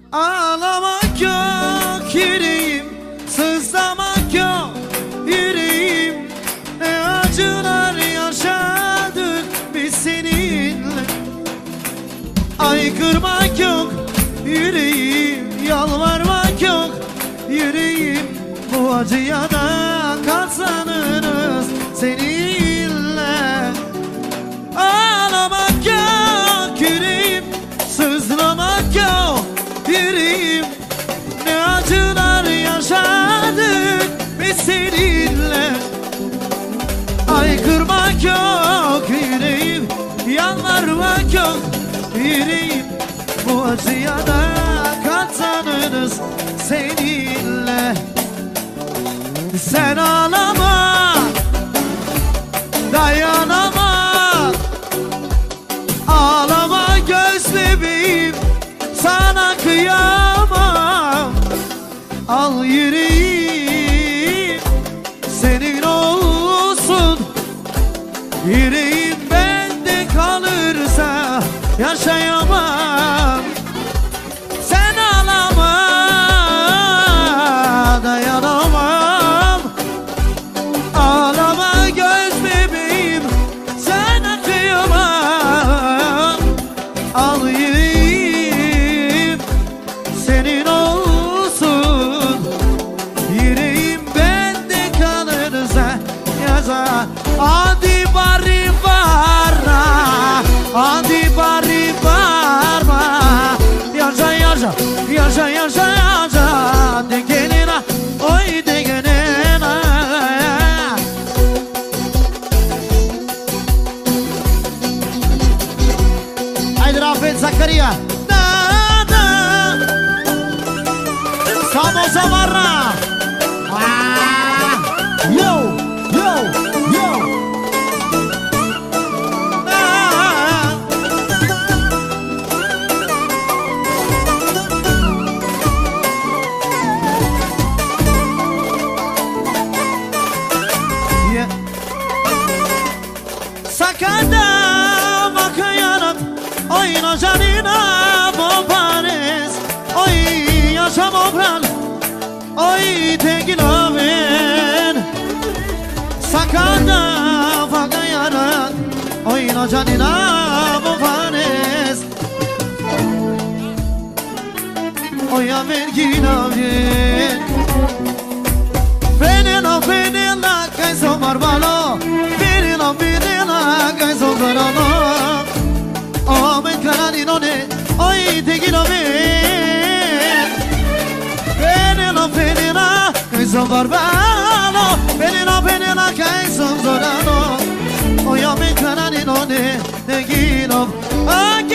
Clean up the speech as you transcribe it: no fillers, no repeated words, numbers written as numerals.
Ağlamak yok yüreğim, sızlamak yok yüreğim. Ne acılar yaşadık biz seninle. Aykırmak yok yüreğim, yalvarmak yok yüreğim. Bu acıya da katlanırız seninle. Ağlamak yok yüreğim, sızlamak yok yüreğim. Ne acılar yaşadık biz seninle. Aykırmak yok yüreğim, yalvarmak yok yüreğim. Bu acıya da katlanırız seninle. Sen ağlama, dayanama. Ağlama göz bebeğim, sana kıyamam. Al yüreğim, senin olsun. Yüreğim bende kalırsa yaşayamam. Sen ağlama, dayanamam. Ağlama göz bebeğim, sana kıyamam. Al yüreğim, senin olsun. Yüreğim bende kalırsa yaşa. Hadi bari varma, hadi bari varma. Yaşa yaşa, yaşa yaşa yaşa. De gelene, oy de gelene. Haydi Rafet Zakariya. Samosa barra. Yo, yo, yo. Sakada makayanat, oyna janina bopanes. Oy yaşam obran, oy tegiloven. Sakada makayanat, oyna janina bopanes. Oya verginaven. Venena que somar balo. Venena que somar balo. Oh me canadino ne, oy te quiero ver. Venena que somar balo. Venena que somar balo. Oh me canadino ne, te quiero.